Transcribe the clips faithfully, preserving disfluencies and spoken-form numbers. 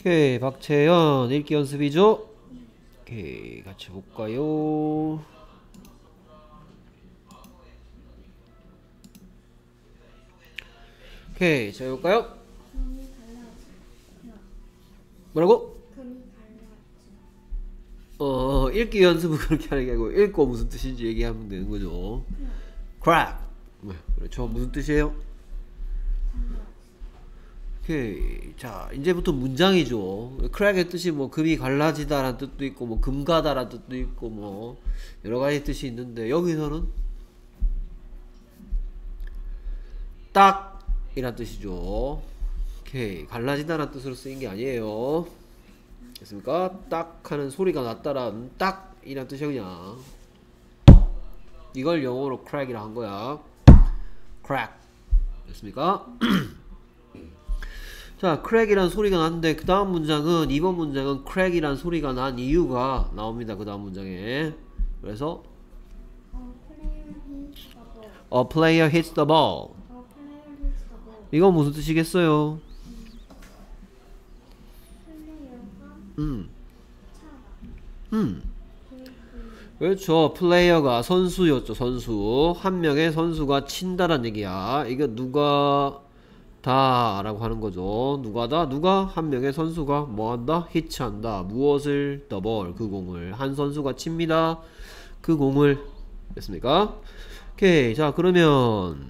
오케이, 박채연 읽기 연습이죠? 오케이, 같이 볼까요? 오케이, 자, 볼까요? 뭐라고? 어, 읽기 연습은 그렇게 하는 게 아니고 읽고 무슨 뜻인지 얘기하면 되는 거죠. crack. 그렇죠. 무슨 뜻이에요? 오케이. 자, 이제부터 문장이죠. crack의 뜻이 뭐 금이 갈라지다라는 뜻도 있고 뭐 금가다라는 뜻도 있고 뭐 여러 가지 뜻이 있는데 여기서는 딱이란 뜻이죠. 오케이. 갈라지다라는 뜻으로 쓰인 게 아니에요. 됐습니까? 딱 하는 소리가 났다라는 딱이란 뜻이야 그냥. 이걸 영어로 crack이라 한 거야. crack. 됐습니까? 자, crack이란 소리가 났는데 그 다음 문장은 이번 문장은 crack이란 소리가 난 이유가 나옵니다. 그 다음 문장에. 그래서 A player hits the ball. 이건 무슨 뜻이겠어요? 음. 음. 그렇죠. 플레이어가 선수였죠. 선수. 한 명의 선수가 친다란 얘기야. 이거 누가 다 라고 하는 거죠. 누가 다? 누가? 한 명의 선수가 뭐 한다? 히트한다. 무엇을? 더볼. 그 공을. 한 선수가 칩니다. 그 공을. 됐습니까? 오케이. 자, 그러면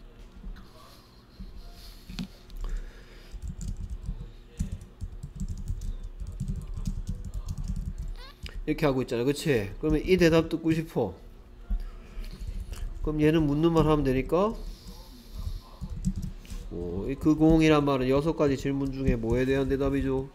이렇게 하고 있잖아. 그치? 그러면 이 대답 듣고 싶어. 그럼 얘는 묻는 말 하면 되니까 어, 그 공이란 말은 여섯 가지 질문 중에 뭐에 대한 대답이죠?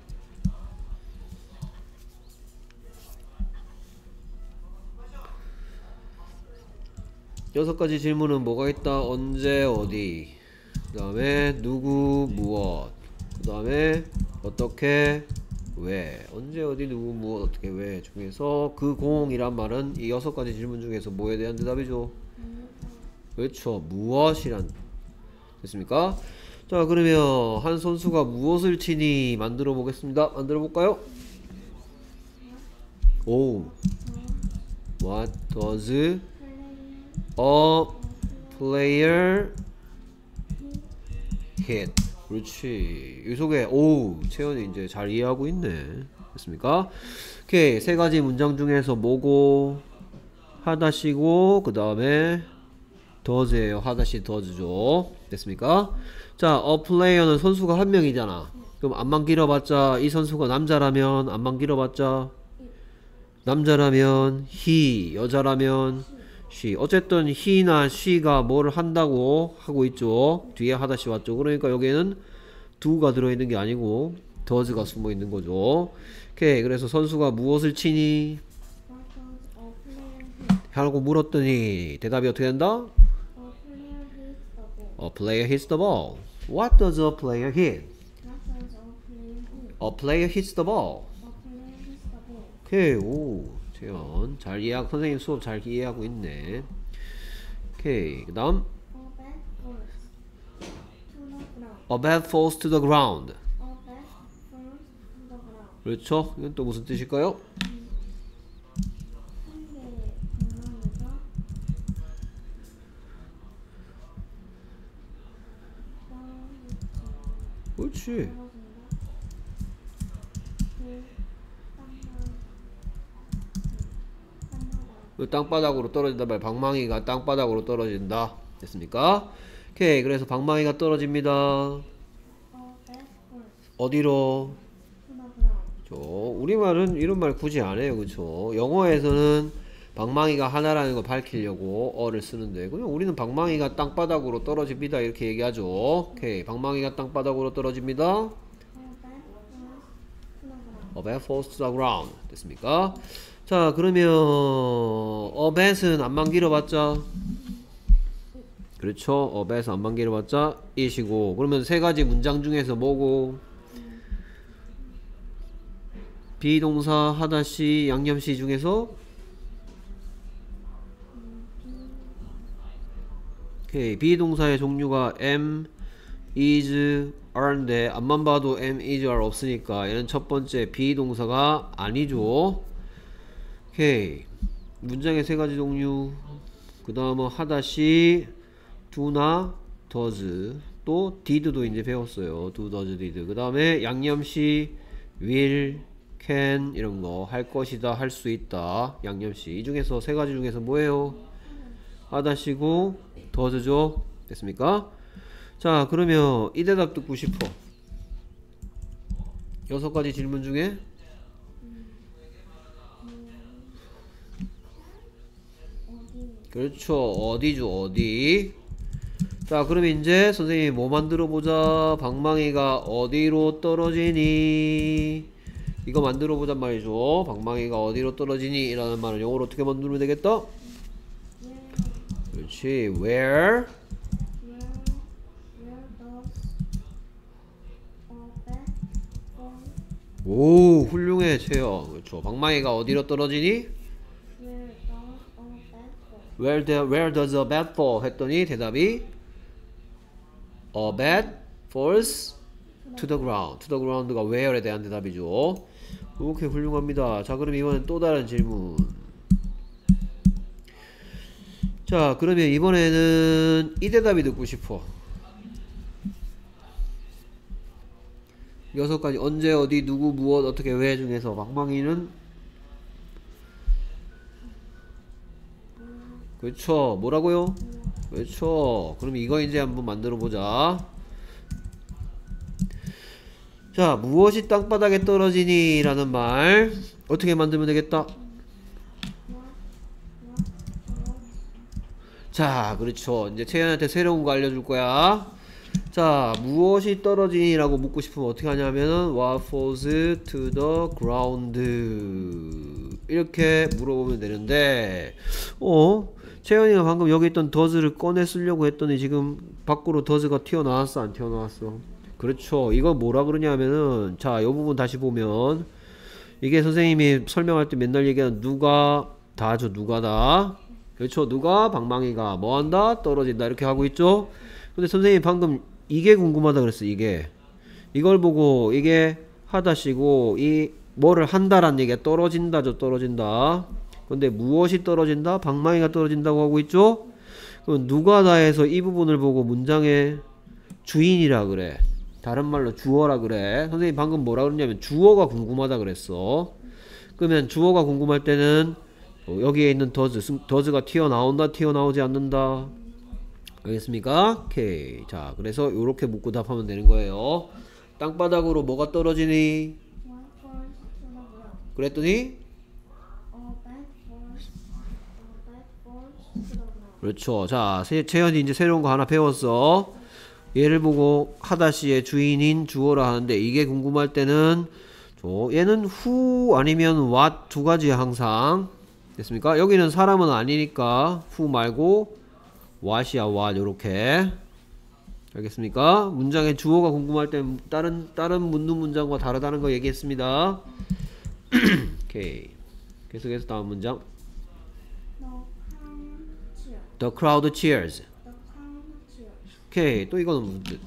여섯 가지 질문은 뭐가 있다? 언제, 어디, 그 다음에 누구, 무엇, 그 다음에 어떻게, 왜. 언제, 어디, 누구, 무엇, 어떻게, 왜 중에서 그 공이란 말은 이 여섯 가지 질문 중에서 뭐에 대한 대답이죠? 그렇죠. 무엇이란. 됐습니까? 자, 그러면 한 선수가 무엇을 치니 만들어 보겠습니다. 만들어 볼까요? 오. What does a player hit? 그렇지. 이 속에 오, 채연이 이제 잘 이해하고 있네. 됐습니까? 오케이. 세 가지 문장 중에서 뭐고 하다시고 그 다음에 does예요. 하다시 does죠. 됐습니까? 자, a player는 선수가 한 명이잖아. 그럼 안만 길어봤자 이 선수가 남자라면 안만 길어봤자 남자라면 he, 여자라면 she. 어쨌든 he나 she가 뭐를 한다고 하고 있죠. 뒤에 하다시 왔죠. 그러니까 여기에는 do가 들어있는 게 아니고 does가 숨어있는 거죠. 오케이. 그래서 선수가 무엇을 치니? 하고 물었더니 대답이 어떻게 된다? A player hits the ball. What does a player hit? A player hits the ball. 오케이. 오, 재현 잘 이해하고 선생님 수업 잘 이해하고 있네. 오케이. 그 다음 A bat falls to the ground. 그렇죠. 이건 또 무슨 뜻일까요? 그렇지. 땅바닥으로 떨어진다 말 방망이가 땅바닥으로 떨어진다. 됐습니까? 오케이. 그래서 방망이가 떨어집니다. 어디로? 저 우리말은 이런 말 굳이 안 해요. 그쵸? 영어에서는 방망이가 하나라는 걸 밝히려고 어를 쓰는데 그냥 우리는 방망이가 땅바닥으로 떨어집니다 이렇게 얘기하죠. 오케이. 방망이가 땅바닥으로 떨어집니다. A bat falls to the ground. 됐습니까? 자, 그러면 a bat은 안만 길어봤자 그렇죠. a bat은 안만 길어봤자 it이고 그러면 세 가지 문장 중에서 뭐고 비동사 하다시 양념시 중에서 오케이. 비동사의 종류가 am, is, are인데 앞만 봐도 am, is, are 없으니까 얘는 첫 번째 비동사가 아니죠. 오케이. 문장의 세 가지 종류. 그 다음은 하다시 do나 does, 또 did도 이제 배웠어요. do, does, did. 그 다음에 양념시 will, can 이런 거 할 것이다, 할 수 있다. 양념시. 이 중에서 세 가지 중에서 뭐예요? 하다시고 does죠. 됐습니까? 자, 그러면 이 대답 듣고 싶어. 여섯 가지 질문 중에 그렇죠. 어디죠, 어디. 자, 그러면 이제 선생님이 뭐 만들어 보자. 방망이가 어디로 떨어지니, 이거 만들어 보잔 말이죠. 방망이가 어디로 떨어지니 이라는 말을 영어로 어떻게 만들면 되겠다? 그렇지. where 오, 훌륭해, 채영. 그렇죠. 방망이가 어디로 떨어지니? Where, the, where does a bat fall? 했더니 대답이 A bat falls to the ground. To the ground가 where에 대한 대답이죠. 오케이, 훌륭합니다. 자, 그럼 이번엔 또 다른 질문. 자, 그러면 이번에는 이 대답이 듣고 싶어. 여섯 가지 언제, 어디, 누구, 무엇, 어떻게, 왜 중에서 방망이는 그렇죠. 뭐라고요? 그렇죠. 그럼 이거 이제 한번 만들어 보자. 자, 무엇이 땅바닥에 떨어지니 라는 말 어떻게 만들면 되겠다? 자, 그렇죠. 이제 채연한테 새로운 거 알려줄 거야. 자, 무엇이 떨어지니 라고 묻고 싶으면 어떻게 하냐면은 What falls to the ground 이렇게 물어보면 되는데, 어? 채연이가 방금 여기 있던 does를 꺼내 쓰려고 했더니 지금 밖으로 does가 튀어나왔어, 안 튀어나왔어? 그렇죠. 이거 뭐라 그러냐면은, 자, 요 부분 다시 보면 이게 선생님이 설명할 때 맨날 얘기하는 누가 다죠. 누가다. 그렇죠. 누가 방망이가 뭐한다? 떨어진다. 이렇게 하고 있죠. 근데 선생님이 방금 이게 궁금하다 그랬어. 이게 이걸 보고 이게 하다시고 이 뭐를 한다란 얘기가 떨어진다죠. 떨어진다. 근데 무엇이 떨어진다? 방망이가 떨어진다고 하고 있죠. 그럼 누가다 해서 이 부분을 보고 문장의 주인이라 그래. 다른 말로 주어라 그래. 선생님 방금 뭐라 그랬냐면 주어가 궁금하다 그랬어. 그러면 주어가 궁금할 때는 여기에 있는 does, does가 튀어나온다, 튀어나오지 않는다. 알겠습니까? 오케이. 자, 그래서 요렇게 묻고 답하면 되는 거예요. 땅바닥으로 뭐가 떨어지니? 그랬더니 그렇죠. 자, 채연이 이제 새로운 거 하나 배웠어. 얘를 보고 하다시의 주인인 주어라 하는데 이게 궁금할 때는 저 얘는 who 아니면 what 두 가지야 항상. 됐습니까? 여기는 사람은 아니니까 who 말고 what이야 what. 요렇게. 알겠습니까? 문장의 주어가 궁금할 때 다른 다른 묻는 문장과 다르다는 거 얘기했습니다. 오케이. 계속해서 다음 문장. The crowd cheers. 오케이. 또 이거는 무슨 뜻?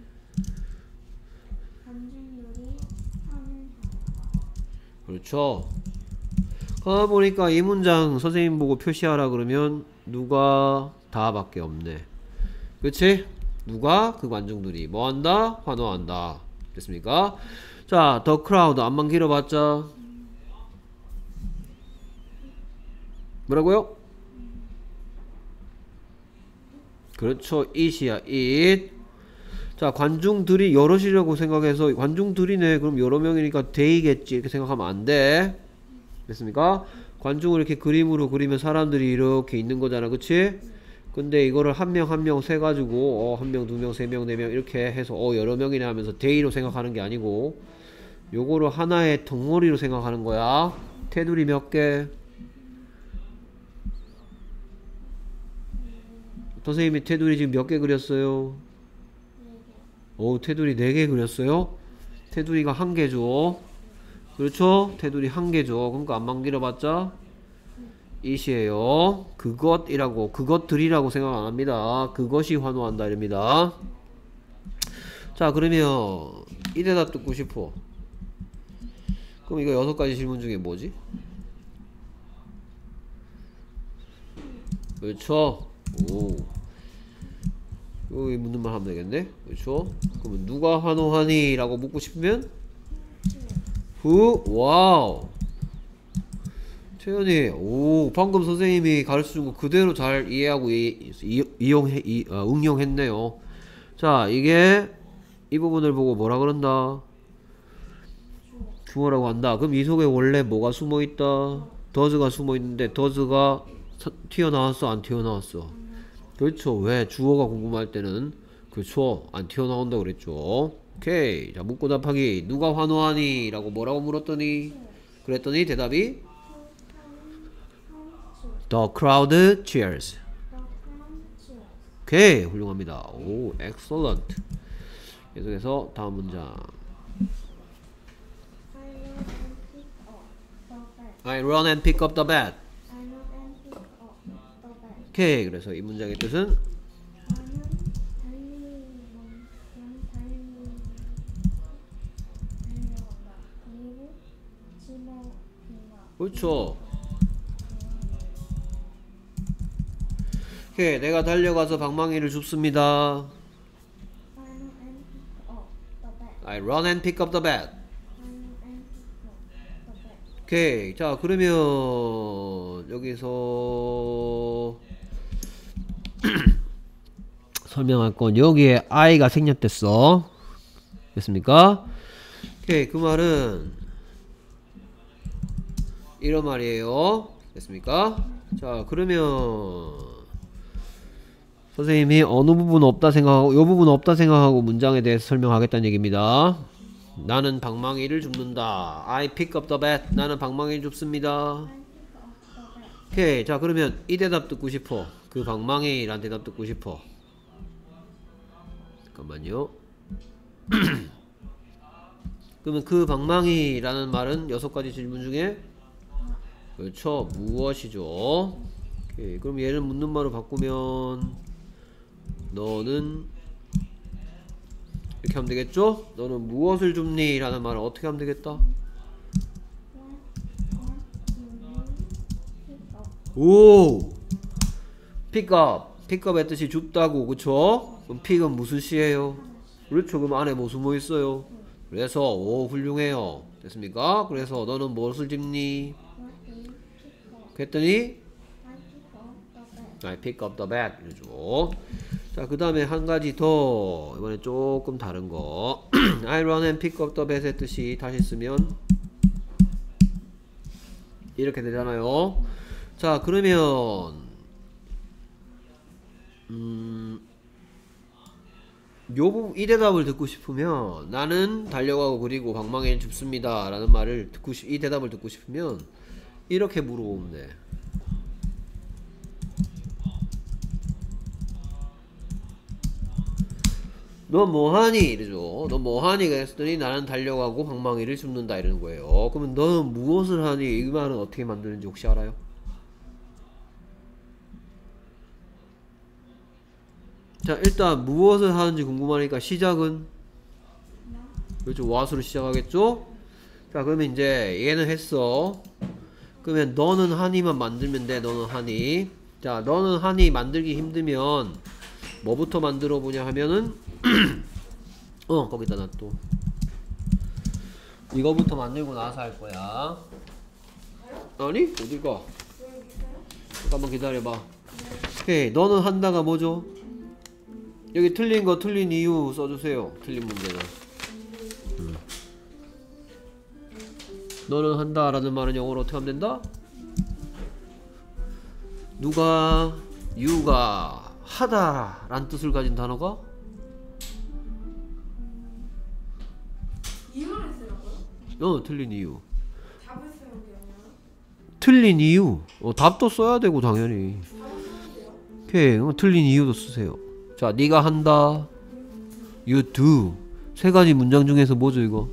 그렇죠. 가 보니까 이 문장 선생님 보고 표시하라 그러면 누가 다 밖에 없네. 그치? 누가? 그 관중들이 뭐한다? 환호한다. 됐습니까? 자, the crowd 안만 길어봤자 뭐라고요? 그렇죠. it이야 it. 자, 관중들이 여럿이라고 생각해서 관중들이네 그럼 여러 명이니까 they겠지 이렇게 생각하면 안 돼. 됐습니까? 관중을 이렇게 그림으로 그리면 사람들이 이렇게 있는 거잖아. 그치? 근데 이거를 한 명 한 명 세가지고 어, 한 명, 두 명, 세 명, 네 명 이렇게 해서 어, 여러 명이네 하면서 they로 생각하는 게 아니고 요거를 하나의 덩어리로 생각하는 거야. 테두리 몇 개? 선생님이 테두리 지금 몇 개 그렸어요? 오, 테두리 네 개 그렸어요? 테두리가 한 개죠. 그렇죠? 테두리 한 개죠. 그러니까 안만 길어봤자 it이에요. 그것이라고, 그것들이라고 생각 안 합니다. 그것이 환호한다 이럽니다. 자 그러면 이 대답 듣고 싶어. 그럼 이거 여섯 가지 질문 중에 뭐지? 그렇죠. 오. 여기 묻는 말 하면 되겠네. 그렇죠. 그러면 누가 환호하니? 라고 묻고 싶으면 who? 와우. 채연이, 오, 방금 선생님이 가르쳐준 거 그대로 잘 이해하고 이, 이, 이용해, 이, 어, 응용했네요. 자, 이게 이 부분을 보고 뭐라 그런다? 주어라고 한다. 그럼 이 속에 원래 뭐가 숨어있다? does가 숨어있는데 does가 튀어나왔어? 안 튀어나왔어? 그렇죠. 왜? 주어가 궁금할 때는 그렇죠. 안 튀어나온다 그랬죠. 오케이. 자, 묻고 답하기. 누가 환호하니? 라고 뭐라고 물었더니 그랬더니 대답이 The crowd cheers. 오케이. 훌륭합니다. 오, excellent. 계속해서 다음 문장. I run and pick up the bat. 오케이. 그래서 이 문장의 뜻은 그렇죠. 오케이. 내가 달려가서 방망이를 줍습니다. I run and pick up the bat. 오케이. 자 그러면 여기서 설명할 건 여기에 I가 생략됐어. 됐습니까? 오케이. 그 말은 이런 말이에요. 됐습니까? 자 그러면 선생님이 어느 부분 없다 생각하고 요 부분 없다 생각하고 문장에 대해서 설명하겠다는 얘기입니다. 나는 방망이를 줍는다. I pick up the bat. 나는 방망이를 줍습니다. 오케이. 자 그러면 이 대답 듣고 싶어. 그 방망이란 대답 듣고 싶어. 잠깐만요. 그러면 그 방망이라는 말은 여섯 가지 질문 중에 그렇죠. 무엇이죠? 오케이. 그럼 얘를 묻는 말로 바꾸면 너는 이렇게 하면 되겠죠? 너는 무엇을 줍니? 라는 말을 어떻게 하면 되겠다? 오! 픽업. 픽업의 뜻이 줍다고. 그쵸? 그럼 픽은 무슨 시예요? 그렇죠. 그럼 안에 뭐 숨어 있어요? 그래서 오 훌륭해요. 됐습니까? 그래서 너는 무엇을 줍니? 그랬더니 I pick up the bat 이러죠. 자 그 다음에 한 가지 더 이번에 조금 다른 거 I run and pick up the bat의 뜻이 다시 쓰면 이렇게 되잖아요. 자 그러면 음, 요 부분 이 대답을 듣고 싶으면 나는 달려가고 그리고 방망이를 줍습니다 라는 말을 듣고 싶, 이 대답을 듣고 싶으면 이렇게 물어보면 돼. 너 뭐하니? 이러죠. 너 뭐하니? 그랬더니 나는 달려가고 방망이를 줍는다 이러는 거예요. 그러면 너는 무엇을 하니? 이 말은 어떻게 만드는지 혹시 알아요? 자 일단 무엇을 하는지 궁금하니까 시작은 그렇죠. what으로 시작하겠죠? 자 그러면 이제 얘는 했어. 그러면 너는 하니만 만들면 돼. 너는 하니. 자 너는 하니 만들기 힘들면 뭐부터 만들어 보냐 하면은 어 거기다 놔둬. 이거부터 만들고 나서 할 거야. 아니? 어딜가? 잠깐만 기다려봐. 오케이. 너는 한다가 뭐죠? 여기 틀린 거 틀린 이유 써주세요. 틀린 문제는 음. 너는 한다 라는 말은 영어로 어떻게 하면 된다? 누가 you가 하다 라는 뜻을 가진 단어가 이유를 쓰라고요? 어 틀린 이유. 답을 쓰는 게 아니라 틀린 이유. 어, 답도 써야 되고 당연히. 답을 써야 돼요? 오케이. 어, 틀린 이유도 쓰세요. 자 네가 한다 you do 세 가지 문장 중에서 뭐죠 이거?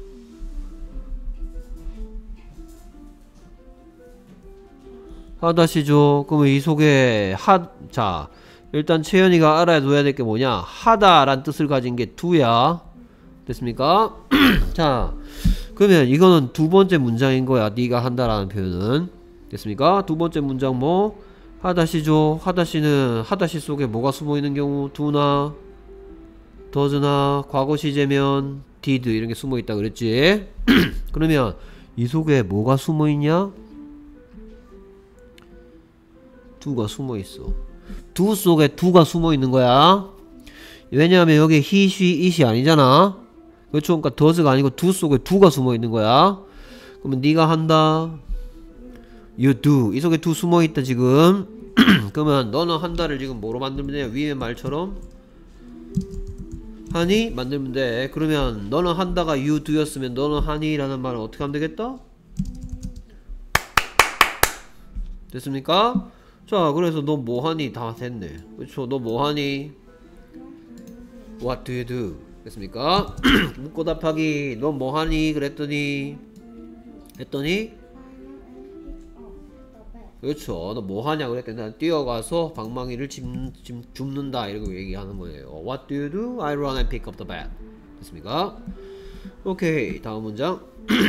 하다시죠. 그러면 이 속에 하, 자 일단 채연이가 알아둬야 될 게 뭐냐 하다 란 뜻을 가진 게 do야. 됐습니까? 자, 그러면 이거는 두 번째 문장인 거야. 네가 한다라는 표현은. 됐습니까? 두 번째 문장 뭐? 하다시죠. 하다시는 하다시 속에 뭐가 숨어 있는 경우? do나 does나 과거 시제면 did 이런 게 숨어 있다 그랬지? 그러면 이 속에 뭐가 숨어 있냐? do가 숨어 있어. do 속에 do가 숨어 있는 거야. 왜냐하면 여기 he, she, it이 아니잖아. 그렇죠? 그러니까 does가 아니고 do 속에 do가 숨어 있는 거야. 그러면 네가 한다. you do. 이 속에 do 숨어 있다 지금. 그러면 너는 한다를 지금 뭐로 만들면 되냐? 위의 말처럼 하니 만들면 돼. 그러면 너는 한다가 you do였으면 너는 하니 라는 말은 어떻게 하면 되겠다? 됐습니까? 자, 그래서 너 뭐하니? 다 됐네. 그렇죠? 너 뭐하니? What do you do? 됐습니까? 묻고 답하기. 너 뭐하니? 그랬더니 했더니 그렇죠. 너 뭐하냐 그랬더니 난 뛰어가서 방망이를 집, 집, 줍는다 이러고 얘기하는 거예요. What do you do? I run and pick up the bat. 됐습니까? 오케이, 다음 문장.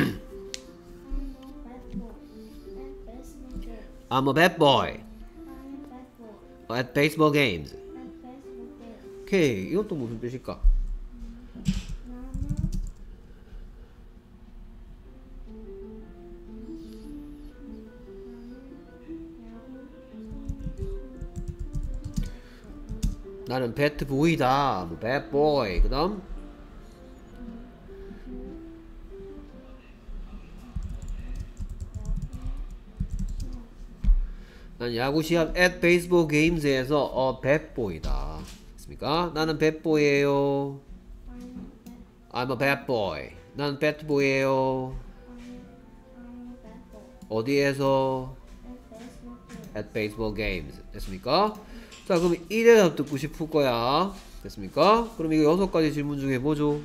I'm a bad boy at baseball games. 오케이, 이건 또 무슨 뜻일까? 나는 배트 보이다. 뭐 bad boy. 그 다음 난 야구 시합 at baseball games에서 어 bad boy다. 됐습니까? 나는 bad boy예요. I'm a bad boy. 나는 bad boy예요. 어디에서? at baseball games. 됐습니까? 자, 그럼 이 대답 듣고 싶을 거야. 됐습니까? 그럼 이거 여섯 가지 질문 중에 뭐죠?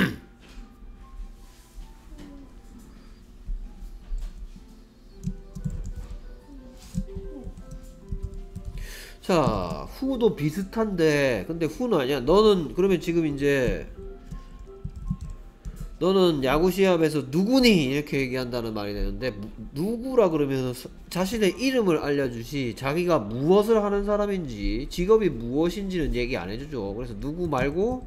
자, 후도 비슷한데 근데 후는 아니야. 너는 그러면 지금 이제 너는 야구 시합에서 누구니? 이렇게 얘기한다는 말이 되는데 무, 누구라 그러면 자신의 이름을 알려주시 자기가 무엇을 하는 사람인지 직업이 무엇인지는 얘기 안 해주죠. 그래서 누구 말고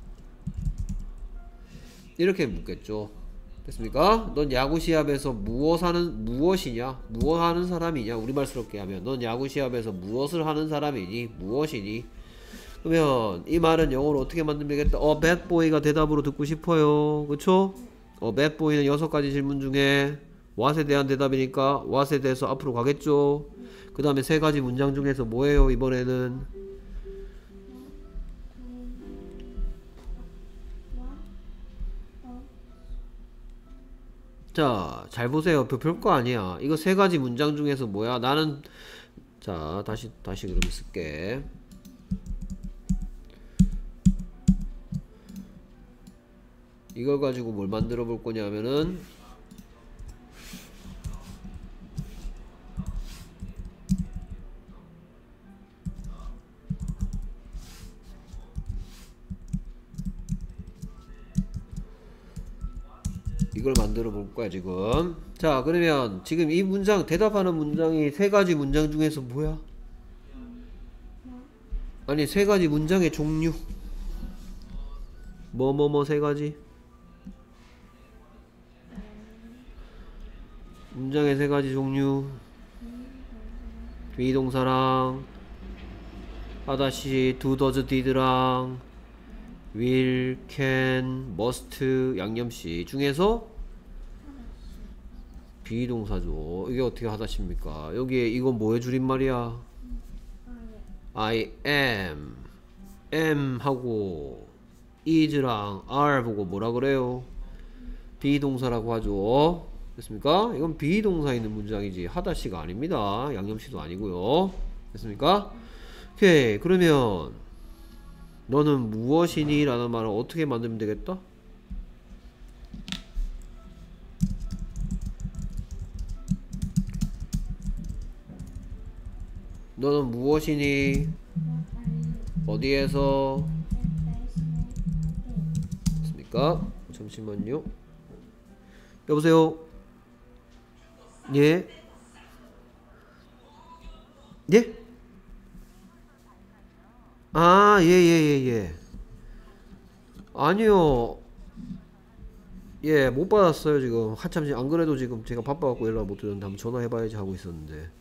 이렇게 묻겠죠. 됐습니까? 넌 야구 시합에서 무엇 하는 무엇이냐? 무엇 하는 사람이냐? 우리말스럽게 하면 넌 야구 시합에서 무엇을 하는 사람이니? 무엇이니? 그러면 이 말은 영어로 어떻게 만들면 되겠다? 어, bad boy가 대답으로 듣고 싶어요. 그쵸? 어, bad boy는 여섯 가지 질문 중에 what에 대한 대답이니까 what에 대해서 앞으로 가겠죠? 그 다음에 세 가지 문장 중에서 뭐예요, 이번에는? 자, 잘 보세요. 별- 별거 아니야. 이거 세 가지 문장 중에서 뭐야? 나는, 자, 다시, 다시 그럼 쓸게. 이걸 가지고 뭘 만들어 볼 거냐면은 이걸 만들어 볼 거야 지금. 자, 그러면 지금 이 문장 대답하는 문장이 세 가지 문장 중에서 뭐야? 아니, 세 가지 문장의 종류. 뭐 뭐 뭐 세 가지 문장의 세 가지 종류. 비동사랑 하다시 do, does, did랑 will, can, must, 양념시 중에서 비동사죠. 이게 어떻게 하다시입니까? 여기에 이건 뭐의 줄임말이야? I am, am 하고 is랑 are 보고 뭐라 그래요? 비동사라고 하죠. 됐습니까? 이건 비동사 있는 문장이지 하다시가 아닙니다. 양념시도 아니고요. 됐습니까? 오케이. 그러면 너는 무엇이니? 라는 말을 어떻게 만들면 되겠다? 너는 무엇이니? 어디에서? 됐습니까? 잠시만요. 여보세요? 예? 예? 아, 예, 예, 예, 예. 아니요. 예, 못 받았어요, 지금. 한참, 지- 안 그래도 지금 제가 바빠갖고 연락 못 드렸는데 한번 전화해봐야지 하고 있었는데.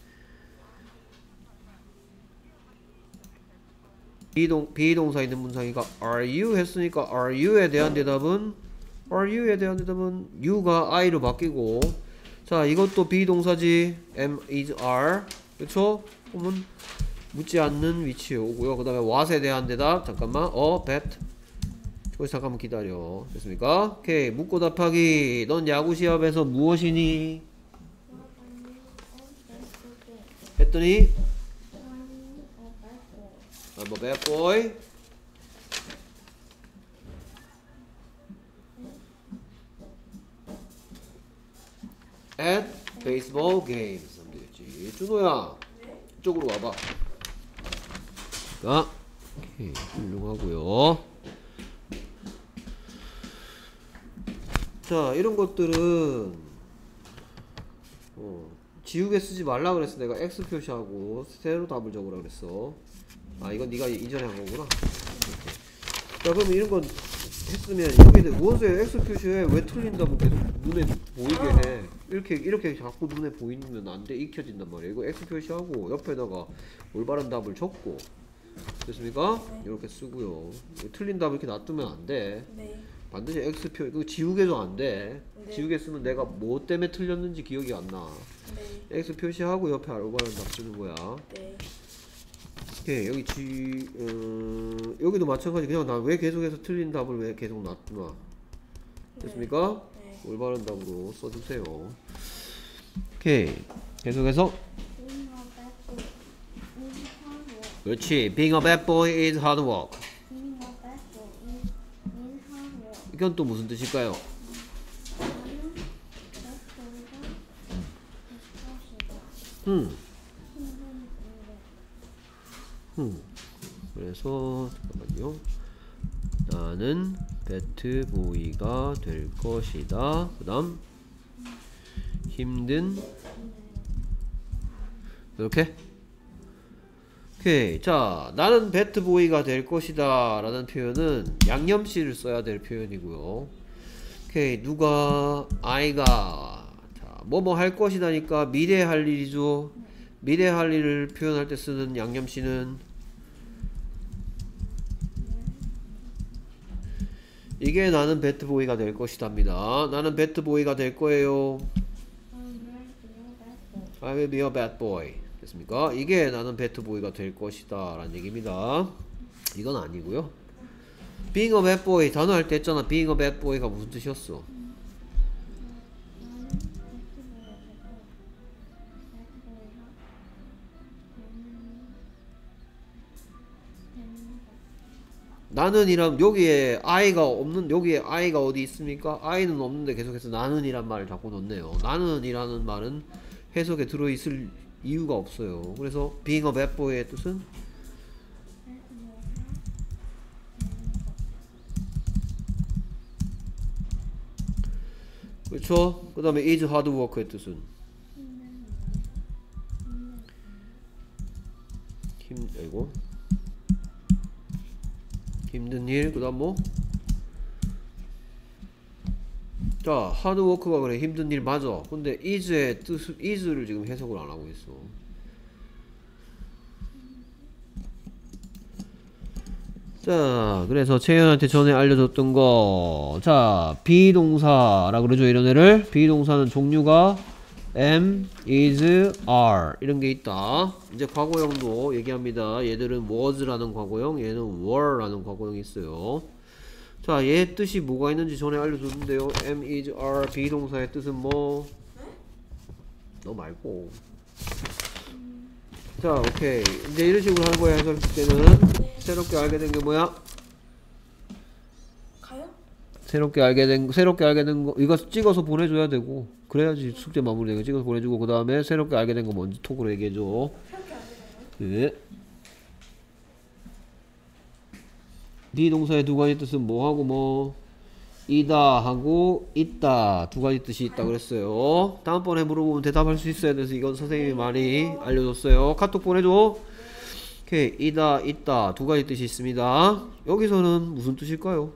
비동, 비동사 있는 문장이가 are you 했으니까 are you에 대한 대답은 are you에 대한 대답은 you가 I로 바뀌고 자, 이것도 비동사지. am, is, are. 그쵸? 그러면 묻지 않는 위치에 오고요. 그 다음에 what에 대한 대답 잠깐만 어, bet 거기서 잠깐만 기다려. 됐습니까? 오케이. 묻고 답하기. 넌 야구 시합에서 무엇이니? 했더니 I'm a bad boy. at baseball games. 하면 되겠지. 준호야, 이쪽으로 와봐. 자, 오케이. 훌륭하고요. 자, 이런 것들은 어, 지우개 쓰지 말라 그랬어. 내가 X 표시하고 새로 답을 적으라 그랬어. 아, 이건 네가 이전에 한 거구나. 이렇게. 자, 그러면 이런 건 했으면 여기 원소에 X 표시에 왜 틀린다고 계속 눈에 보이게 해. 이렇게 이렇게 자꾸 눈에 보이면 안 돼. 익혀진단 말이야. 이거 X 표시하고 옆에다가 올바른 답을 적고. 됐습니까? 네. 이렇게 쓰고요. 틀린 답을 이렇게 놔두면 안 돼. 네. 반드시 X 표, 그 지우개도 안 돼. 네. 지우개 쓰면 내가 뭐 때문에 틀렸는지 기억이 안 나. 네. X 표시하고 옆에 올바른 답 쓰는 거야. 네. 오케이, 여기 지, 어, 여기도 마찬가지. 그냥 나 왜 계속해서 틀린 답을 왜 계속 놔두나. 됐습니까? 네. 올바른 답으로 써주세요. 오케이, 계속해서. 그렇지. Being a bad boy is hard work. 이건 또 무슨 뜻일까요? 음. 음. 그래서 잠깐만요. 나는 배트보이가 될 것이다. 그다음 힘든 이렇게. 오케이. 자, 나는 배트보이가 될 것이다 라는 표현은 양념씨를 써야 될 표현이고요. 오케이. 누가 I가 자, 뭐뭐 할 것이다니까 미래 할 일이죠. 미래 할 일을 표현할 때 쓰는 양념씨는 이게 나는 배트보이가 될 것이답니다. 나는 배트보이가 될 거예요. I will be a bad boy. 됐습니까? 이게 나는 배트보이가 될 것이다 라는 얘기입니다. 이건 아니고요. Being a bad boy 단어 할 때 했잖아. Being a bad boy가 무슨 뜻이었어? 나는 이란 여기에 I가 없는 여기에 I가 어디 있습니까? I는 없는데 계속해서 나는 이란 말을 자꾸 넣네요. 나는 이라는 말은 해석에 들어있을 이유가 없어요. 그래서 being a bad boy의 뜻은 그렇죠? 그 다음에 is hard work의 뜻은 힘, 아이고 힘든 일, 그 다음 뭐? 자, 하드워크가 그래 힘든 일 맞아. 근데 is의 뜻, is를 지금 해석을 안 하고 있어. 자, 그래서 채연한테 전에 알려줬던 거. 자, 비동사라 그러죠, 이런 애를. 비동사는 종류가 am, is, are 이런 게 있다. 이제 과거형도 얘기합니다. 얘들은 was라는 과거형, 얘는 were라는 과거형이 있어요. 자, 얘 뜻이 뭐가 있는지 전에 알려줬는데요. am, is, are 비동사의 뜻은 뭐? 너 말고. 자, 오케이. 이제 이런 식으로 하는 거야. 해설 때는 새롭게 알게 된 게 뭐야? 가요? 새롭게 알게 된 새롭게 알게 된 거 이거 찍어서 보내줘야 되고 그래야지 숙제 마무리되고 찍어서 보내주고 그 다음에 새롭게 알게 된 거 먼저 톡으로 얘기해줘. 새롭게 안 되나요? 네. 비동사의 두 가지 뜻은 뭐하고 뭐? 이다 하고 있다 두 가지 뜻이 있다 그랬어요. 다음번에 물어보면 대답할 수 있어야 돼서 이건 선생님이 많이 알려줬어요. 카톡 보내줘. 오케이. 이다 있다 두 가지 뜻이 있습니다. 여기서는 무슨 뜻일까요?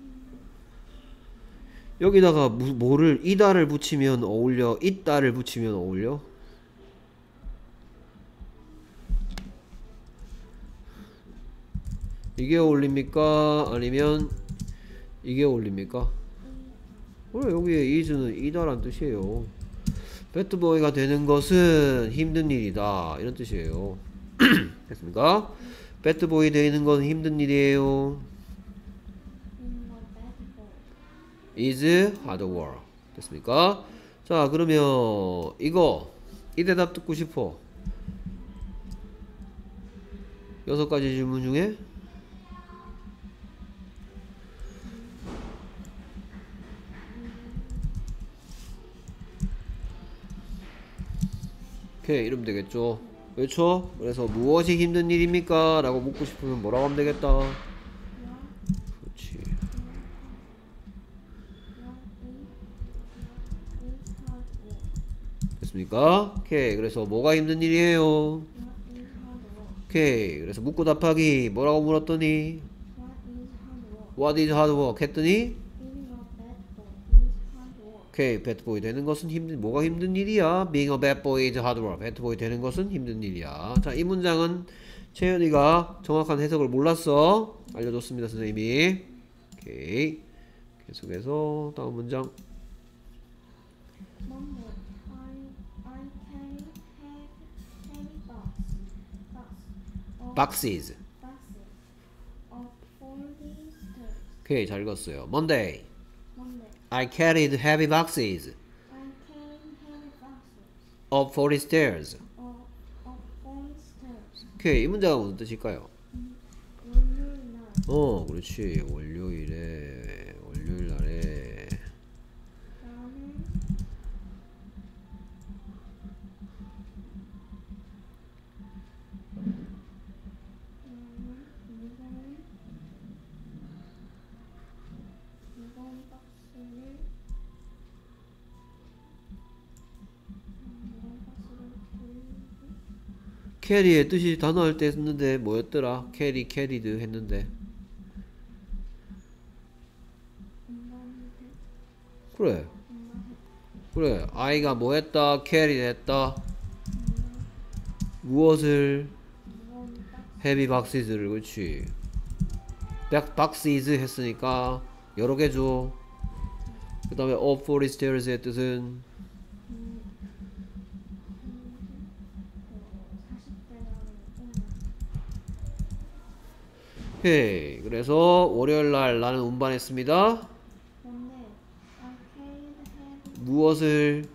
여기다가 무, 뭐를 이다를 붙이면 어울려 있다를 붙이면 어울려? 이게 어울립니까? 아니면 이게 어울립니까? 그래, 여기에 is는 이다란 뜻이에요. 배트보이가 되는 것은 힘든 일이다 이런 뜻이에요. 됐습니까? 배트보이 되는 건 힘든 일이에요. is hard work. 됐습니까? 자, 그러면 이거 이 대답 듣고 싶어. 여섯 가지 질문 중에 오케이 이러면 되겠죠. 그렇죠? 그래서 무엇이 힘든 일입니까? 라고 묻고 싶으면 뭐라고 하면 되겠다. 그렇지. 됐습니까? 오케이. 그래서 뭐가 힘든 일이에요? 오케이. 그래서 묻고 답하기 뭐라고 물었더니 What is hard work? 했더니 오케이. bad boy 되는 것은 힘든 뭐가 힘든 일이야? Being a bad boy is hard work. bad boy 되는 것은 힘든 일이야. 자, 이 문장은 채연이가 정확한 해석을 몰랐어. 알려줬습니다, 선생님이. 오케이. 계속해서 다음 문장. boxes. 오케이, 잘 읽었어요. Monday. I carried heavy boxes up forty stairs. 오케이, 이 문장은 무슨 뜻일까요? 어, 그렇지. 월요일에, 월요일 날에. 캐리의 뜻이 단어할 때 했는데 뭐였더라? 캐리, 캐리드 했는데. 그래. 그래. 아이가 뭐 했다? 캐리 했다. 무엇을? 헤비 박시즈를. 그렇지. 박시즈 했으니까 여러 개 줘. 그 다음에 up forty stairs의 뜻은 오케이. 그래서 월요일날 나는 운반했습니다. 무엇을?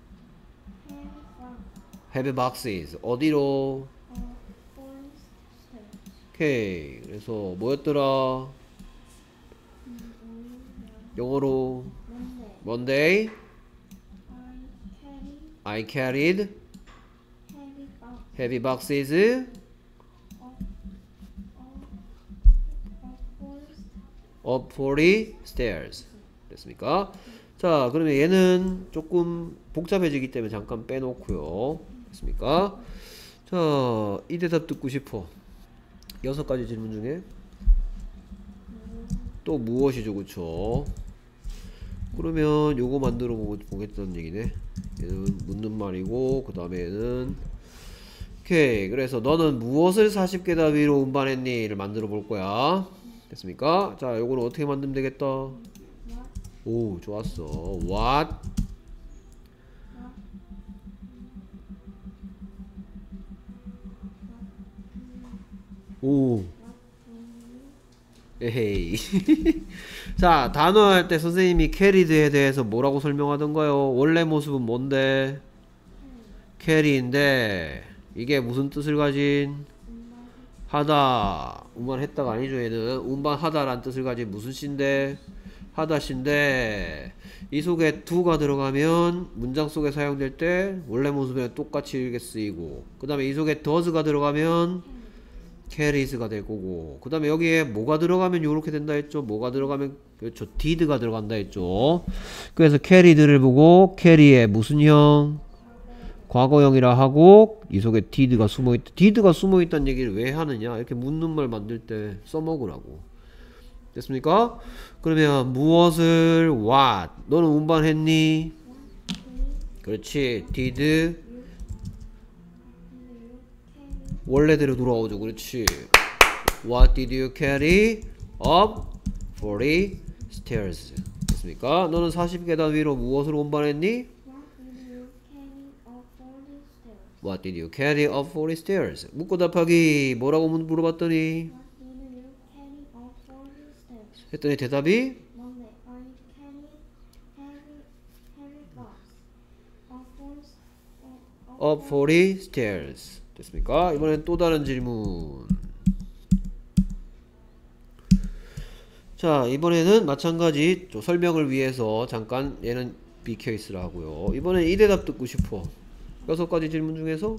heavy boxes. 어디로? 오케이. 그래서 뭐였더라? 영어로 Monday I carried heavy boxes up forty stairs. 됐습니까? 자, 그러면 얘는 조금 복잡해지기 때문에 잠깐 빼놓고요. 됐습니까? 자, 이 대답 듣고 싶어. 여섯 가지 질문 중에 또 무엇이죠, 그쵸? 그러면 요거 만들어 보겠다는 얘기네. 얘는 묻는 말이고, 그 다음에 얘는 오케이. 그래서 너는 무엇을 사십 계단 위로 운반했니? 를 만들어 볼 거야. 됐습니까? 자, 요거는 어떻게 만들면 되겠다. 오, 좋았어. What? 오. 에헤이. 자, 단어 할 때 선생님이 캐리드에 대해서 뭐라고 설명하던가요? 원래 모습은 뭔데? 캐리인데 이게 무슨 뜻을 가진? 하다. 운반했다가 아니죠. 얘는 운반하다란 뜻을 가진 무슨 시인데? 하다시인데 이 속에 do가 들어가면 문장 속에 사용될 때 원래 모습에 똑같이 이렇게 쓰이고, 그 다음에 이 속에 does가 들어가면 carries가 될 거고, 그 다음에 여기에 뭐가 들어가면 요렇게 된다 했죠. 뭐가 들어가면, 그렇죠, did가 들어간다 했죠. 그래서 carried를 보고 carry에 무슨 형? 과거형이라 하고 이 속에 did가 숨어있다. did가 숨어있다는 얘기를 왜 하느냐, 이렇게 묻는 말 만들 때 써먹으라고. 됐습니까? 그러면 무엇을 what, 너는 운반했니? 그렇지, did 원래대로 돌아오죠. 그렇지. What did you carry up forty stairs? 됐습니까? 너는 사십 계단 위로 무엇을 운반했니? What did you carry up forty stairs? 묻고 답하기 뭐라고 물어봤더니 했더니 대답이 up forty stairs. 됐습니까? 이번엔 또 다른 질문. 자, 이번에는 마찬가지 좀 설명을 위해서 잠깐 얘는 B 케이스라 하고요. 이번엔 이 대답 듣고 싶어. 여섯 가지 질문 중에서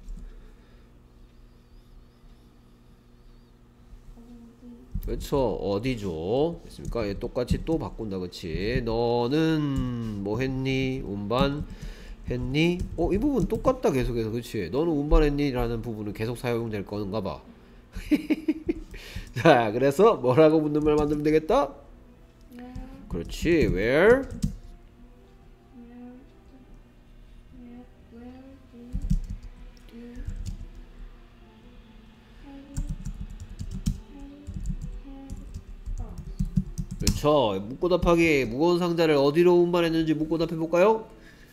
그렇죠, 어디죠? 됐습니까? 얘 똑같이 또 바꾼다. 그치? 너는 뭐 했니? 운반 했니? 어, 이 부분 똑같다. 계속해서. 그치? 너는 운반했니? 라는 부분은 계속 사용될 건가 봐. 자, 그래서 뭐라고 묻는 말 만들면 되겠다? 그렇지. Where? 그렇죠. 묻고 답하기 무거운 상자를 어디로 운반했는지 묻고 답해볼까요?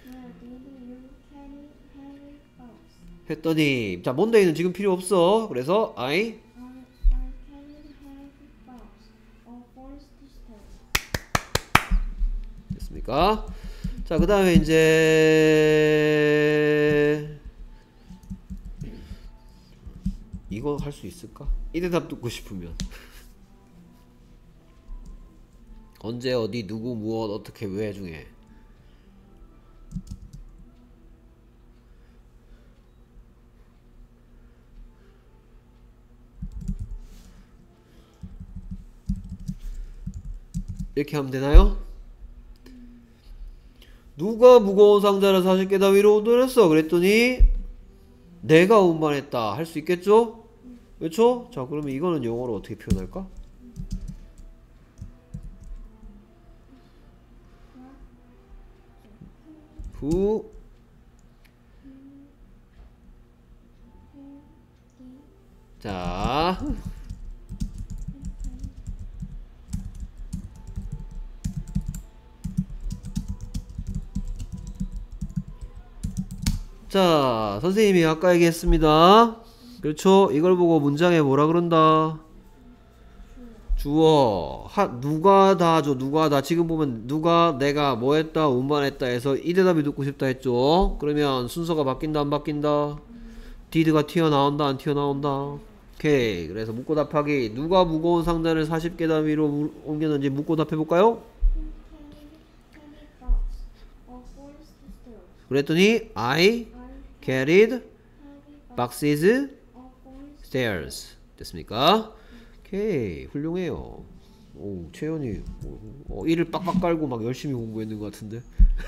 했더니, 자, monday는 지금 필요 없어. 그래서 I 됐습니까? 자, 그 다음에 이제 이거 할 수 있을까? 이 대답 듣고 싶으면 언제, 어디, 누구, 무엇, 어떻게, 왜 중에 이렇게 하면 되나요? 누가 무거운 상자를 사십 계단 위로 운반했어? 그랬더니 내가 운반했다. 할 수 있겠죠? 그렇죠? 자, 그러면 이거는 영어로 어떻게 표현할까? Who 자, 자, 선생님이 아까 얘기했습니다. 그렇죠? 이걸 보고 문장에 뭐라 그런다? 주어. 하, 누가 다 죠? 누가 다. 지금 보면 누가, 내가, 뭐 했다, 운반했다 해서 이 대답이 듣고 싶다 했죠? 그러면 순서가 바뀐다, 안 바뀐다? did가 튀어나온다, 안 튀어나온다? 오케이. 그래서 묻고 답하기. 누가 무거운 상자를 사십 계단 위로 옮겼는지 묻고 답해볼까요? 그랬더니 I carried boxes stairs. 됐습니까? 오케이. 훌륭해요. 오, 채연이 어, 이를 빡빡 깔고 막 열심히 공부했는 것 같은데.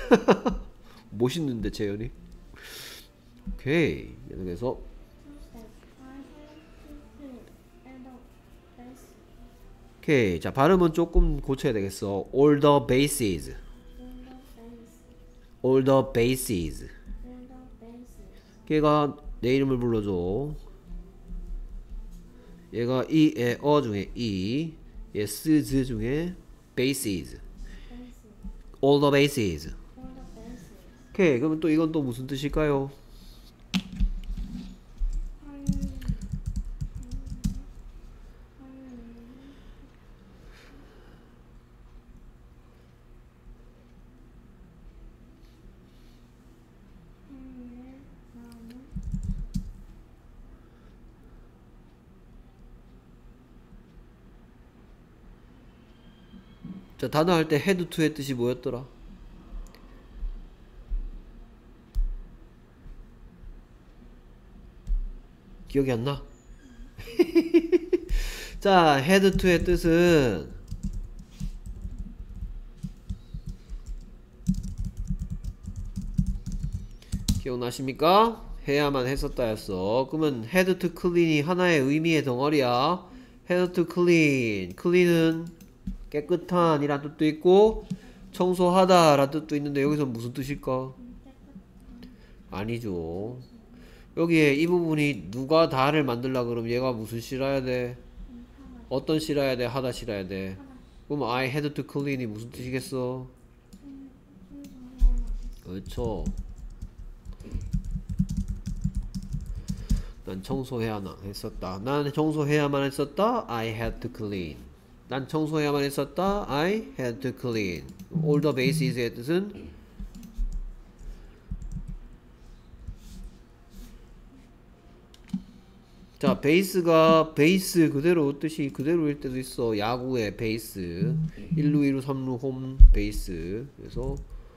멋있는데 채연이. 오케이. 그래서 오케이. 자, 발음은 조금 고쳐야 되겠어. All the bases. All the bases. 걔가 내 이름을 불러줘. 얘가 이, 에, 어 중에 이, 얘, 스, 즈 중에 bases. All the bases. 오케이. 그러면 또 이건 또 무슨 뜻일까요? 자, 단어 할 때 head to의 뜻이 뭐였더라? 기억이 안 나? 자, had to의 뜻은 기억나십니까? 해야만 했었다였어. 그러면 had to clean이 하나의 의미의 덩어리야. had to clean. clean은 깨끗한 이란 뜻도 있고 청소하다 라는 뜻도 있는데 여기서 무슨 뜻일까? 아니죠. 여기에 이 부분이 누가 다를 만들라 그러면 얘가 무슨 실어야 돼? 어떤 실어야 돼? 하다 실어야 돼? 그럼 I had to clean이 무슨 뜻이겠어? 그렇죠. 난 청소해야만 했었다. 난 청소해야만 했었다. I had to clean. 난 청소해야만 했었다. I had to clean. All the bases의 뜻은 자, 베이스가 베이스 그대로 뜻이 그대로일 때도 있어. 야구의 베이스. 일 루, 이 루, 삼 루 홈 베이스. 그래서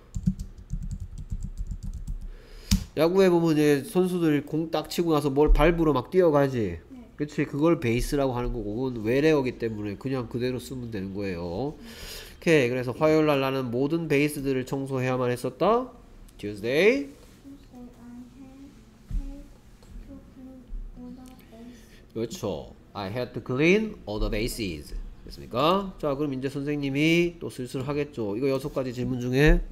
야구에 보면 이제 선수들 공 딱 치고 나서 뭘 밟으러 막 뛰어가지. 그치? 그걸 베이스라고 하는 거고, 그건 외래어기 때문에 그냥 그대로 쓰면 되는 거예요. 오케이. 그래서 화요일 날 나는 모든 베이스들을 청소해야만 했었다. Tuesday. 그렇죠. I had to clean all the bases. 됐습니까? 자, 그럼 이제 선생님이 또 슬슬 하겠죠. 이거 여섯 가지 질문 중에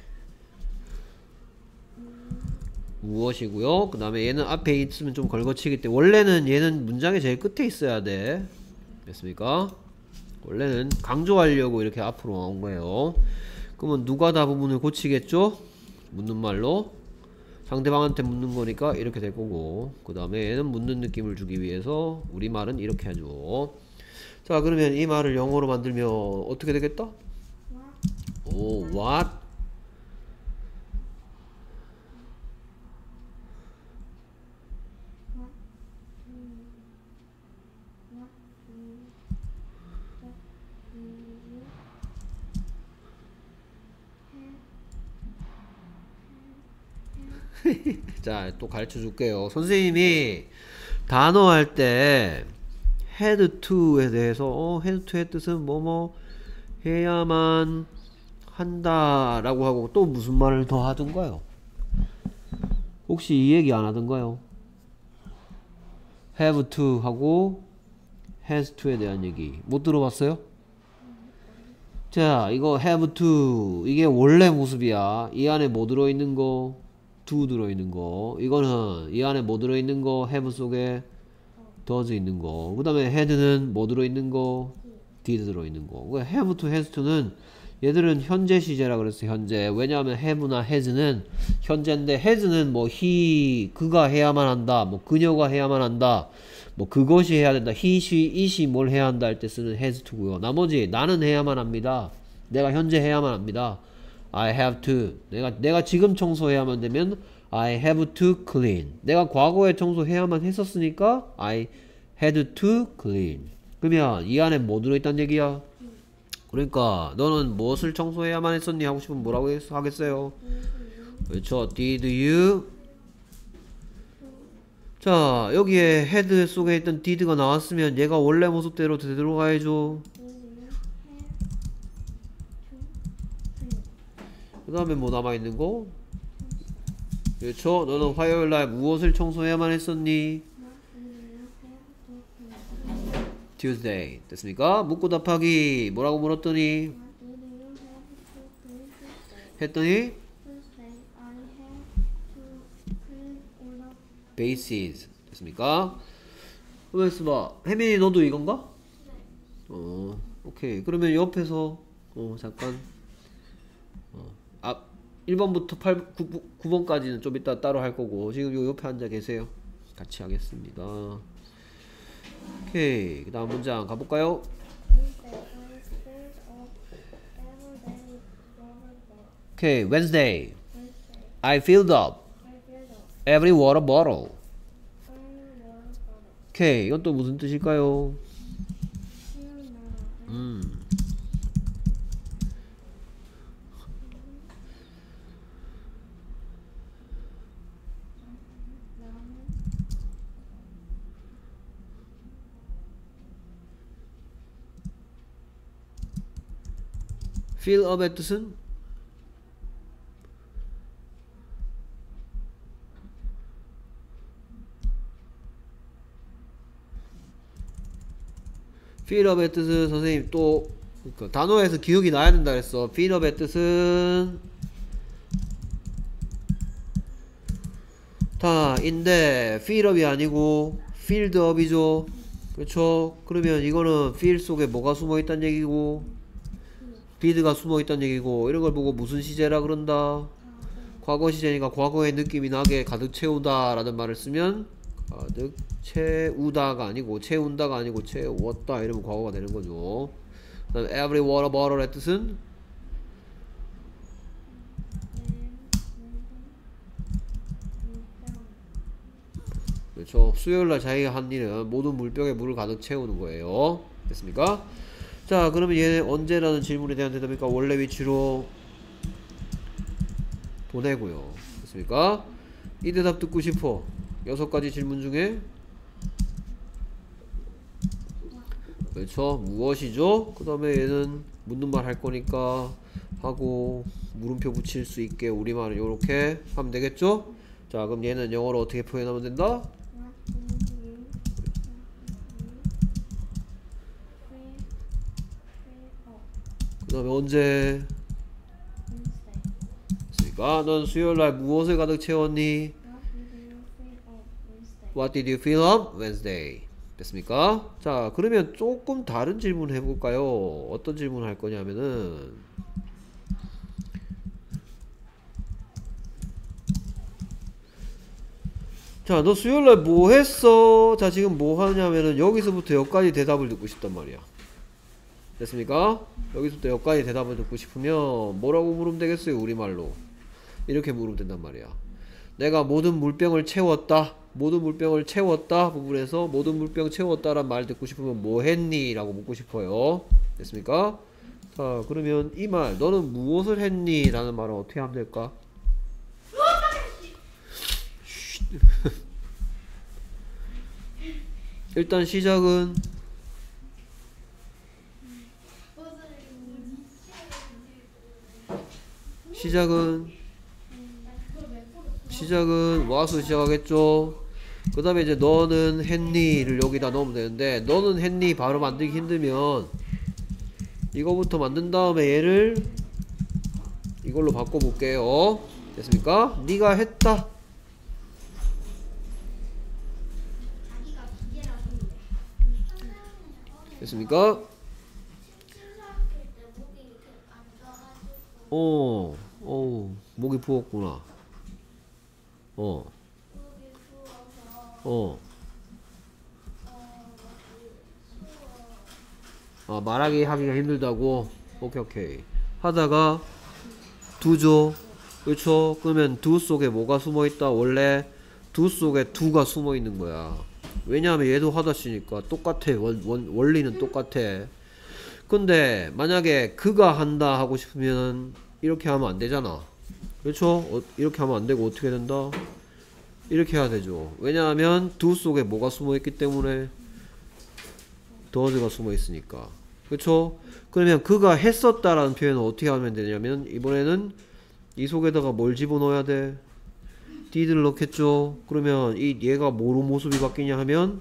무엇이고요? 그 다음에 얘는 앞에 있으면 좀 걸거치기 때문에 원래는 얘는 문장의 제일 끝에 있어야 돼. 됐습니까? 원래는 강조하려고 이렇게 앞으로 나온 거예요. 그러면 누가 다 부분을 고치겠죠? 묻는 말로 상대방한테 묻는 거니까 이렇게 될 거고, 그 다음에 얘는 묻는 느낌을 주기 위해서 우리말은 이렇게 하죠. 자, 그러면 이 말을 영어로 만들면 어떻게 되겠다? 오, what? 자, 또 가르쳐 줄게요. 선생님이 단어 할 때 had to에 대해서 어, had to의 뜻은 뭐뭐 해야만 한다 라고 하고 또 무슨 말을 더 하던가요? 혹시 이 얘기 안 하던가요? have to 하고 has to에 대한 얘기 못 들어봤어요? 자, 이거 have to 이게 원래 모습이야. 이 안에 뭐 들어있는 거? do 들어있는 거. 이거는 이 안에 뭐 들어있는 거? have 속에 does 있는 거. 그 다음에 had는 뭐 들어있는 거? did 들어있는 거. have to, has to는 얘들은 현재 시제라 그랬어요. 현재. 왜냐하면 have나 has는 현재인데 has는 뭐 he, 그가 해야만 한다. 뭐 그녀가 해야만 한다. 뭐 그것이 해야 된다. he, she, it이 뭘 해야 한다 할 때 쓰는 has to고요. 나머지 나는 해야만 합니다. 내가 현재 해야만 합니다. I have to. 내가 내가 지금 청소해야만 되면 I have to clean. 내가 과거에 청소해야만 했었으니까 I had to clean. 그러면 이 안에 뭐 들어있단 얘기야? 그러니까 너는 무엇을 청소해야만 했었니? 하고 싶으면 뭐라고 하겠어요? 그렇죠. Did you? 자, 여기에 had 속에 있던 did가 나왔으면 얘가 원래 모습대로 되돌아가야죠. 그 다음에 뭐 남아있는 거? 그렇죠. 너는 화요일날 무엇을 청소해야만 했었니? Tuesday. 됐습니까? 묻고 답하기 뭐라고 물었더니 했더니 bases. 됐습니까? 그러면 봐. 혜민이 너도 이건가? 어, 오케이. 그러면 옆에서 어, 잠깐 어, 앞 일 번부터 팔, 구, 구 번까지는 좀 이따 따로 할 거고 지금 요 옆에 앉아 계세요. 같이 하겠습니다. 오케이. 그 다음 문장 가볼까요? 오케이. Wednesday I filled up every water bottle. 오케이. 이건 또 무슨 뜻일까요? 음. fill up의 뜻은 fill up의 뜻은 선생님 또 그 단어에서 기억이 나야 된다 그랬어. fill up의 뜻은 다 인데 fill up이 아니고 filled up이죠. 그렇죠? 그러면 이거는 fill 속에 뭐가 숨어 있다는 얘기고 did가 숨어 있다는 얘기고 이런 걸 보고 무슨 시제라 그런다? 과거 시제니까 과거의 느낌이 나게 가득 채우다 라는 말을 쓰면 가득 채우다가 아니고 채운다가 아니고 채웠다 이러면 과거가 되는 거죠. 그 다음에 every water bottle의 뜻은 그렇죠. 수요일날 자기가 한 일은 모든 물병에 물을 가득 채우는 거예요. 됐습니까? 자, 그러면 얘는 언제라는 질문에 대한 대답이니까 원래 위치로 보내고요. 됐습니까? 이 대답 듣고 싶어. 여섯 가지 질문 중에 그렇죠. 무엇이죠? 그 다음에 얘는 묻는 말 할 거니까 하고 물음표 붙일 수 있게 우리말은 요렇게 하면 되겠죠? 자, 그럼 얘는 영어로 어떻게 표현하면 된다? 그 다음에 언제? 그러니까 넌 수요일날 무엇을 가득 채웠니? What did you fill up Wednesday? 됐습니까? 자, 그러면 조금 다른 질문 해볼까요? 어떤 질문 할 거냐면은 자, 너 수요일날 뭐 했어? 자, 지금 뭐 하냐면은 여기서부터 여기까지 대답을 듣고 싶단 말이야. 됐습니까? 여기서부터 여기까지 대답을 듣고 싶으면 뭐라고 물으면 되겠어요? 우리말로 이렇게 물으면 된단 말이야. 내가 모든 물병을 채웠다. 모든 물병을 채웠다 부분에서 모든 물병 채웠다란 말 듣고 싶으면 뭐 했니? 라고 묻고 싶어요. 됐습니까? 자, 그러면 이 말 너는 무엇을 했니? 라는 말은 어떻게 하면 될까? 일단 시작은 시작은 시작은 와서 시작하겠죠. 그 다음에 이제 너는 했니를 여기다 넣으면 되는데 너는 했니 바로 만들기 힘들면 이거부터 만든 다음에 얘를 이걸로 바꿔볼게요. 됐습니까? 네가 했다. 됐습니까? 어, 어, 목이 부었구나. 어, 어. 아, 말하기 하기가 힘들다고? 오케이, 오케이. 하다가 두죠. 그렇죠? 그러면 두 속에 뭐가 숨어있다? 원래 두 속에 두가 숨어있는 거야. 왜냐하면 얘도 하다시니까 똑같아. 원, 원, 원리는 똑같아. 근데 만약에 그가 한다 하고 싶으면 이렇게 하면 안 되잖아. 그렇죠? 어, 이렇게 하면 안 되고 어떻게 된다? 이렇게 해야 되죠. 왜냐하면 두 속에 뭐가 숨어있기 때문에 does가 숨어있으니까. 그렇죠? 그러면 그가 했었다라는 표현은 어떻게 하면 되냐면 이번에는 이 속에다가 뭘 집어넣어야 돼? did를 넣겠죠. 그러면 이 얘가 뭐로 모습이 바뀌냐 하면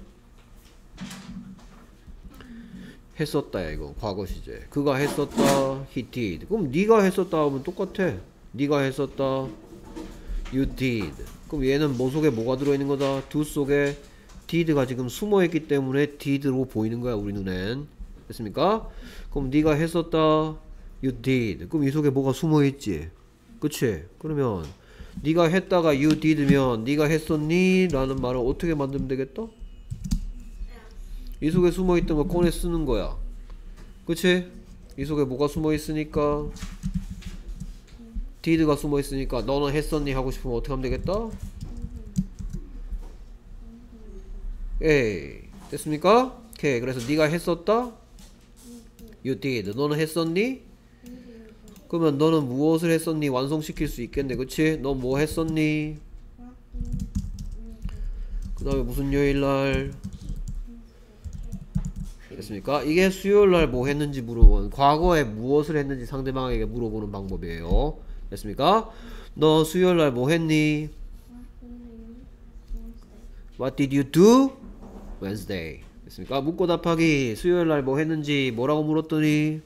했었다야. 이거 과거 시제. 그가 했었다. he did. 그럼 네가 했었다 하면 똑같아. 네가 했었다. you did. 그럼 얘는 뭐 속에 뭐가 들어있는 거다? do 속에 did가 지금 숨어있기 때문에 did로 보이는 거야 우리 눈엔. 됐습니까? 그럼 네가 했었다. you did. 그럼 이 속에 뭐가 숨어있지? 그치? 그러면 네가 했다가 you did면 네가 했었니? 라는 말을 어떻게 만들면 되겠다? 이 속에 숨어있던 거 꺼내 쓰는 거야. 그치? 이 속에 뭐가 숨어있으니까 did가 숨어있으니까 너는 했었니? 하고 싶으면 어떻게 하면 되겠다? 에이, 됐습니까? 오케이. 그래서 네가 했었다? you did. 너는 했었니? 그러면 너는 무엇을 했었니? 완성시킬 수 있겠네. 그치? 너 뭐 했었니? 그 다음에 무슨 요일날? 됐습니까? 이게 수요일 날 뭐 했는지 물어보는, 과거에 무엇을 했는지 상대방에게 물어보는 방법이에요. 됐습니까? 너 수요일 날 뭐 했니? What did you do Wednesday? 됐습니까? 묻고 답하기. 수요일 날 뭐 했는지 뭐라고 물었더니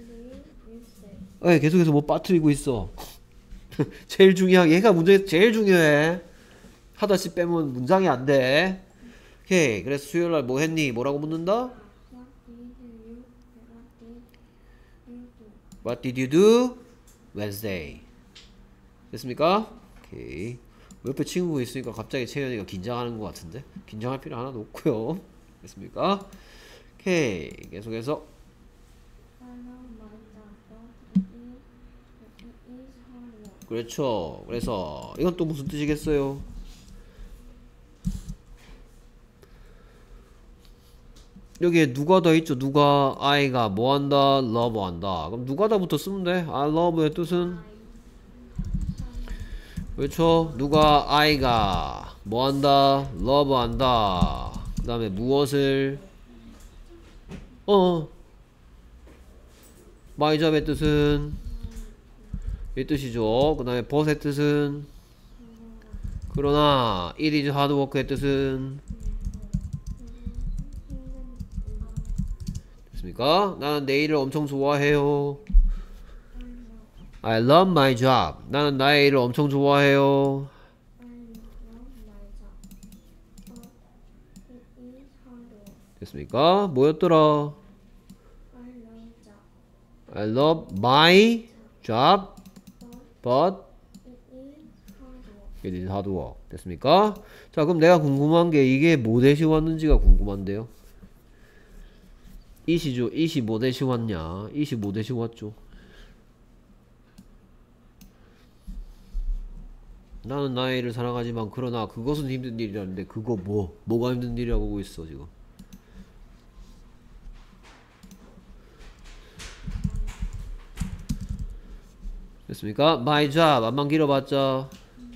에 계속해서 뭐 빠뜨리고 있어. 제일 중요한, 얘가 문제에서 제일 중요해. 하다시 빼면 문장이 안 돼. 오케이. 그래서 수요일 날 뭐 했니? 뭐라고 묻는다? What did you do Wednesday? 됐습니까? 오케이. 옆에 친구가 있으니까 갑자기 채연이가 긴장하는 것 같은데? 긴장할 필요 하나도 없고요. 됐습니까? 오케이. 계속해서 그렇죠. 그래서 이건 또 무슨 뜻이겠어요? 여기에 누가 더 있죠? 누가, I가 뭐 한다? love 한다. 그럼 누가 다부터 쓰면 돼. I love의 뜻은? 그렇죠. 누가, I가 뭐 한다? love 한다. 그 다음에 무엇을? 어 my job의 뜻은? 이 뜻이죠. 그 다음에 but의 뜻은? 그러나 it is hard work의 뜻은? 됐습니까? 나는 내 일을 엄청 좋아해요. I love my job. 나는 나의 일을 엄청 좋아해요. 됐습니까? 뭐였더라? I love my job, but it is hard work. 됐습니까? 자, 그럼 내가 궁금한 게 이게 뭐 대시 왔는지가 궁금한데요. it이죠. it이 뭐 대시 왔냐? it이 뭐 대시 왔죠? 나는 나의 일을 사랑하지만 그러나 그것은 힘든 일이라는데 그거 뭐? 뭐가 힘든 일이라고 하고 있어 지금? 됐습니까? My job 안만 길어봤자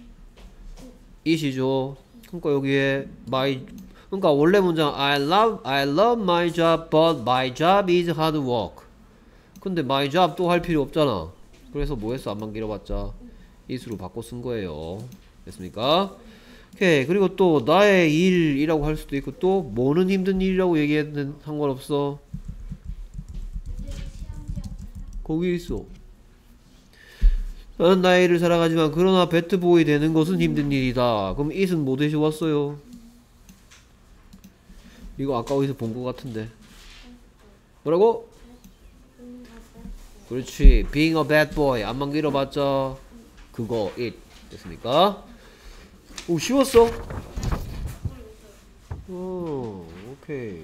it이죠. 그러니까 여기에 my, 그러니까 원래 문장 I love I love my job but my job is hard work. 근데 my job 또 할 필요 없잖아. 그래서 뭐 했어? 안만 길어봤자 it으로 바꿔 쓴 거예요. 됐습니까? 오케이. 그리고 또 나의 일이라고 할 수도 있고 또 뭐는 힘든 일이라고 얘기해도 상관없어. 거기 있어. 나는 나의 일을 사랑하지만 그러나 배트보이 되는 것은 힘든 일이다. 그럼 it은 뭐 대시 왔어요? 이거 아까 어디서 본 것 같은데. 뭐라고? 그렇지. Being a bad boy. 안만 길어봤자 그거 it. 됐습니까? 오, 쉬웠어? 오, 오케이.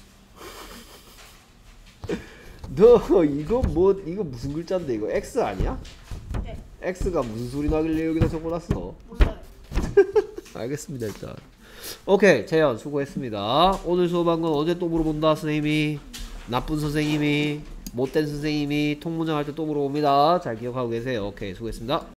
너 이거 뭐, 이거 무슨 글자인데? 이거 X 아니야? 네. X가 무슨 소리 나길래 여기다 적어놨어? 몰라요. 알겠습니다. 일단 오케이. 재현 수고했습니다. 오늘 수업한 건 언제 또 물어본다 선생님이? 나쁜 선생님이, 못된 선생님이 통문장 할 때 또 물어봅니다. 잘 기억하고 계세요. 오케이, 수고했습니다.